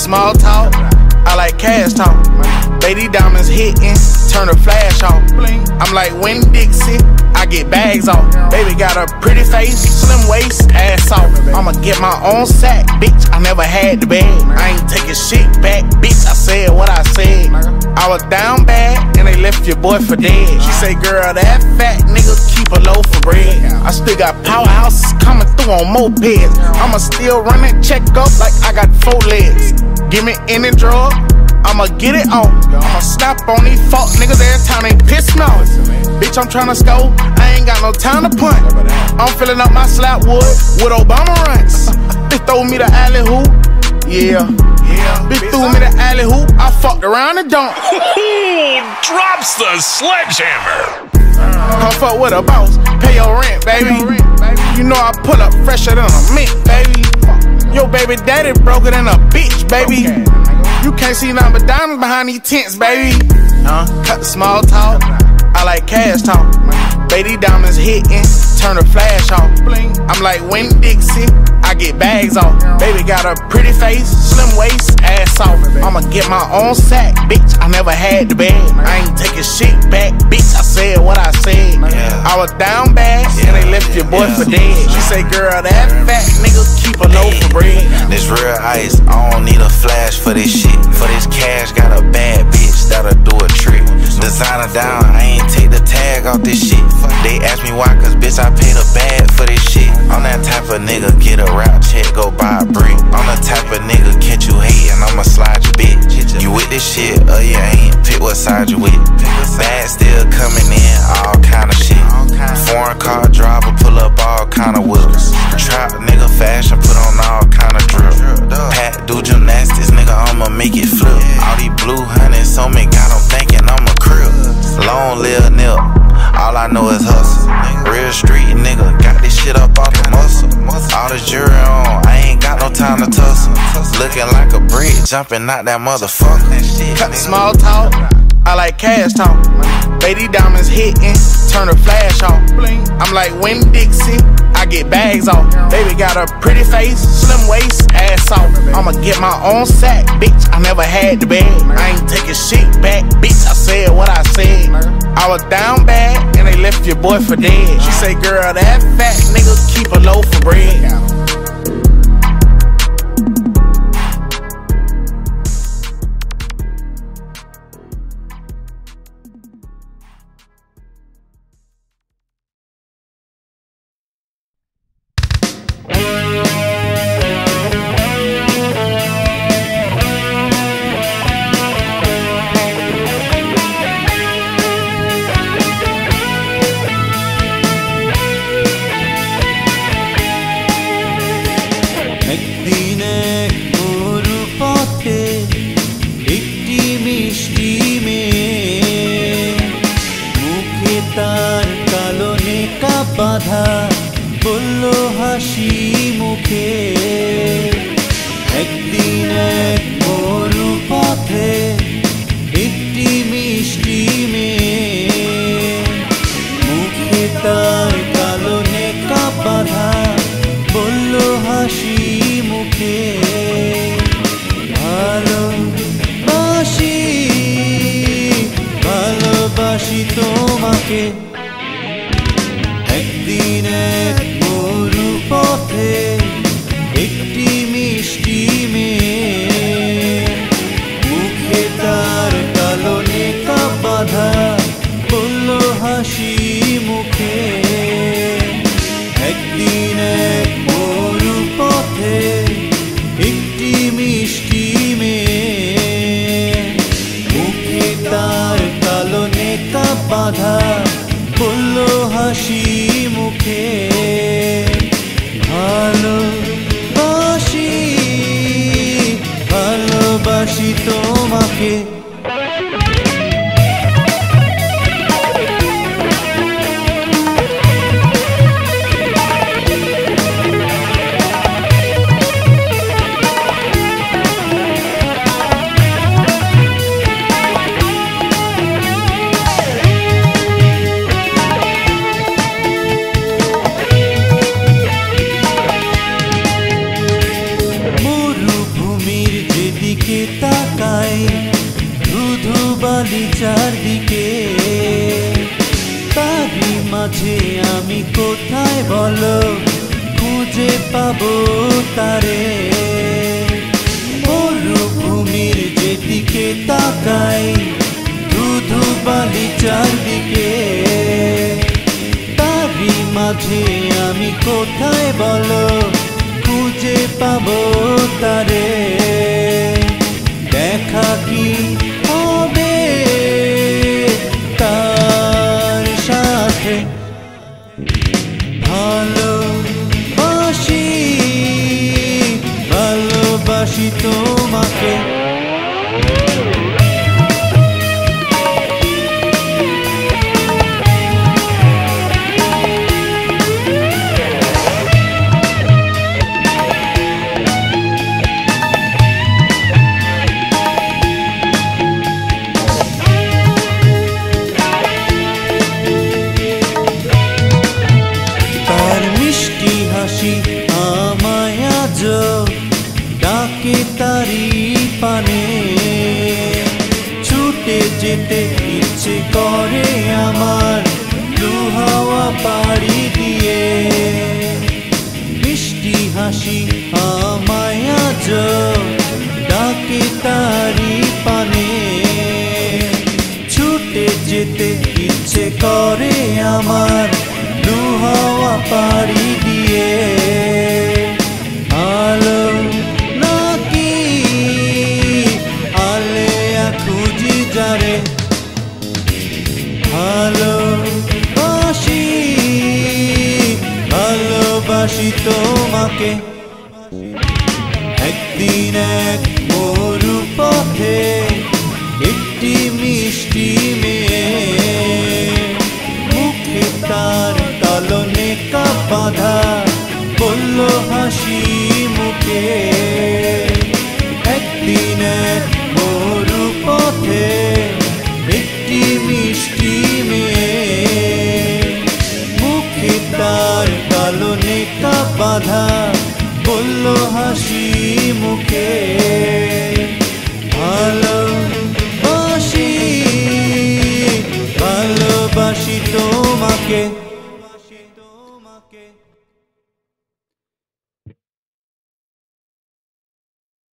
small talk, I like cash talk. Baby diamonds hittin, turn the flash off. I'm like Wayne Dixie, I get bags off. Baby got a pretty face, slim waist, ass off. I'ma get my own sack, bitch, I never had the bag. I ain't taking shit back, bitch, I said what I said. I was down bad, and they left your boy for dead. She say, girl, that fat nigga keep a loaf of bread. I still got powerhouses coming through on mopeds. I'ma still run that check up like I got 4 legs. Give me any drug, I'ma get it on. I'ma snap on these fuck niggas every time they piss me off. Bitch, I'm tryna score, I ain't got no time to punt. I'm filling up my Slapwood with Obama Runtz. Bitch throw me the alley hoop, yeah. Bitch threw me the alley hoop, I fucked around and dunked. Drops the sledgehammer. Come fuck with a boss, pay your rent, baby. You know I pull up fresher than a mint, baby. Yo baby daddy broke it in a bitch, baby. You can't see nothing but diamonds behind these tents, baby. Cut the small talk, I like cash talk. Baby diamonds hittin, turn the flash off. I'm like Wayne Dixie, I get bags off. Baby got a pretty face, slim waist, ass off. I'ma get my own sack, bitch, I never had the bag. I ain't taking shit back, bitch, I said what I said. I was down bad, and they left your boy for dead. She say, girl, that fat nigga keep a loaf of bread. This real ice, I don't need a flash for this shit. For this cash, got a bad bitch that'll do a trick. Designer down, I ain't take the tag off this shit. They ask me why, cause bitch, I paid a bag for this shit. I'm that type of nigga, get a rap check, go buy a brick. I'm the type of nigga, catch you hatin', I'ma slide your bitch. You with this shit, or you ain't, pick what side you with. Bad still coming in, all kind of shit. Foreign car driver, pull up all kind of wheels. Trap nigga fashion, put on all kind of drill. Pat do gymnastics, nigga, I'ma make it flip. All these blue honeys on me, got them thinking I'm a crib. Long live nip, all I know is hustle. Real street nigga, got this shit up off the muscle. All the jury on, I ain't got no time to tussle. Looking like a brick, jumping out that motherfucker. Cut the small talk, I like cash talk. Baby diamonds hittin, turn the flash off. I'm like Wayne Dixie, I get bags off. Baby got a pretty face, slim waist, ass off. I'ma get my own sack, bitch, I never had the bag. I ain't taking shit back, bitch, I said what I said. I was down bad, and they left your boy for dead. She say, girl, that fat nigga keep a loaf of bread. বাধা বলল হাসি মুখে একদিন এক মরু পথে একটি মিষ্টি মেয়ে মুখে তার কালো নেকা বাধা বলল হাসি মুখে ভালোবাসি ভালোবাসি তোমাকে একদিন এক মরু পথে একটি মিষ্টি মেয়ে মুখে তার কালো নেকা বাধা বলল হাসি মুখে একদিন এক মরু পথে একটি মিষ্টি মেয়ে মুখে তার কালো নেকা বাধা বলল হাসি মুখে ভালোবাসি ভালোবাসি তোমাকে যেদিকে তাকাই ধুধু বালি চারদিকে তারই মাঝে আমি কোথায় বলো খুঁজে পাবো তারে মরুভূমির যেদিকে তাকাই ধুধু বালি চারদিকে তারই মাঝে আমি কোথায় বলো খুঁজে পাবো তারে দেখা কি হবে তার সাথে ভালোবাসি ভালোবাসি তোমাকে আমায় আজ ডাকে তারি পানে ছুটে যেতে ইচ্ছে করে আমার লুহাওয়া পাড়ি দিয়ে মিষ্টি হাসি আমায় আজ ডাকে তারি পানে ছুটে যেতে ইচ্ছে করে আমার লুহাওয়া পাড়ি দিয়ে আলো নাকি আলেয়া খুঁজি যারে ভালোবাসি ভালোবাসি তোমাকে একদিন এক মরু পথে একটি মিষ্টি মেয়ে মুখে তার কালনে বাঁধা বলল হাসি মুখে একদিন এক মরু পথে একটি মিষ্টি মেয়ে মুখে তার কালনে বাঁধা বলল হাসি